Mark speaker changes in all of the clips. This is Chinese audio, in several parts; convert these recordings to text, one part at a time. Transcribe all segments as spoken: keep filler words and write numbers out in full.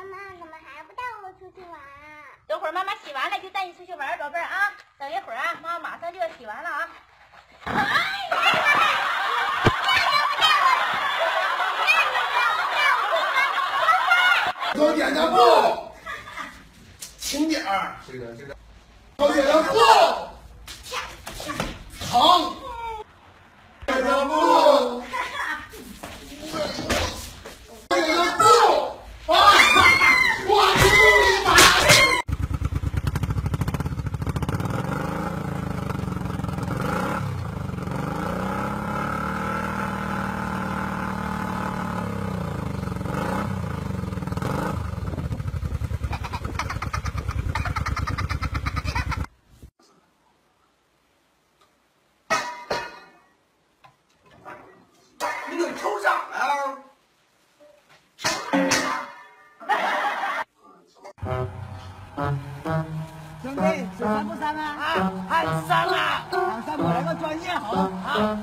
Speaker 1: 妈怎么还不带我出去玩啊？
Speaker 2: 等会儿妈妈洗完了就带你出去玩，宝贝儿啊！等一会儿啊，妈妈马上就要洗完了啊！哎呀！
Speaker 1: 给我
Speaker 3: 点点布，轻点儿，这个这个，给我点点布，疼，点点布，点点布，啊！我去你妈！你给抽啥呀？
Speaker 4: 兄弟，是删不删啊？啊，还删了，两三百个专业好啊。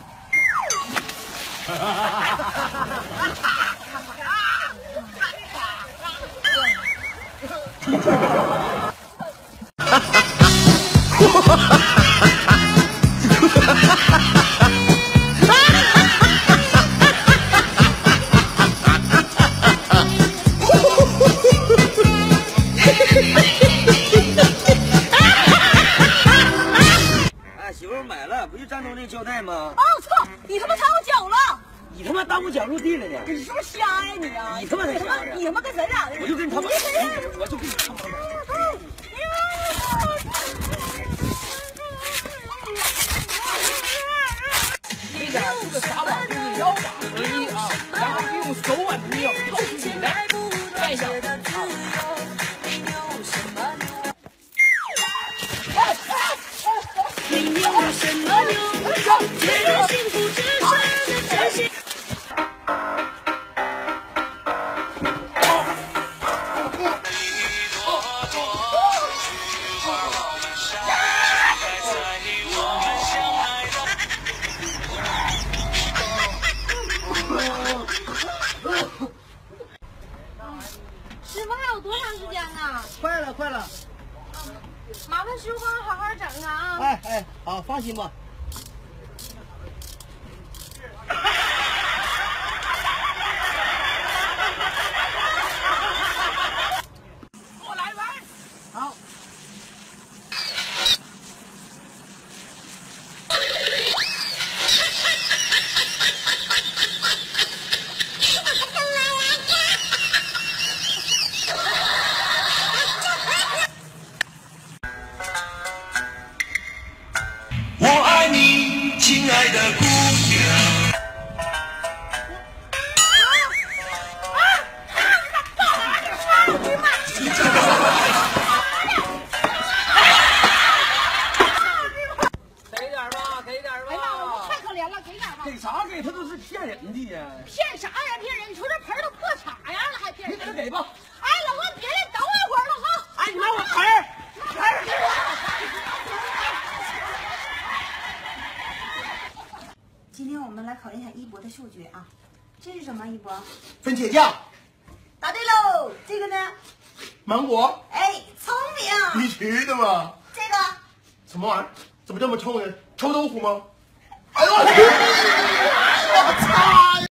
Speaker 5: 媳妇买了，不就站中这胶带吗？
Speaker 6: 哦操！你他妈踩我脚了！
Speaker 5: 你他妈耽误脚入地了呢！
Speaker 6: 你是不是瞎呀你啊？
Speaker 5: 你他妈才瞎呀！
Speaker 6: 你他妈跟谁俩的？
Speaker 5: 我就跟他妈，我就跟他妈。
Speaker 4: 这个这个撒网就是腰网而已啊，然后用手腕的力量套起来，看一下啊。
Speaker 7: 没有什么牛，觉得幸福只剩下真心。
Speaker 2: 师傅还有多长时间呢？
Speaker 4: 快了，快了。
Speaker 2: 麻烦师傅帮我好好整啊！
Speaker 4: 哎哎，好，放心吧。我来玩。好。
Speaker 3: 我爱你，亲爱的姑娘。
Speaker 4: 给点吧，给点吧。
Speaker 6: 哎呀，我太可怜了，给点吧。
Speaker 5: 给啥给他都是骗人的呀！
Speaker 6: 骗啥呀？骗人！你说这盆儿都破啥样了，还骗人？
Speaker 4: 你给他给吧。
Speaker 6: 哎，老公，别的，等我一会儿了哈。
Speaker 4: 哎，你拿我盆儿，盆儿给我。
Speaker 8: 今天我们来考验一下一博的数学啊，这是什么？一博？
Speaker 3: 番茄酱，
Speaker 8: 答对喽。这个呢？
Speaker 3: 芒果，
Speaker 8: 哎，聪明。
Speaker 3: 必须的嘛。
Speaker 8: 这个？
Speaker 3: 什么玩意儿？怎么这么臭呢？臭豆腐吗？哎呦我去！我操！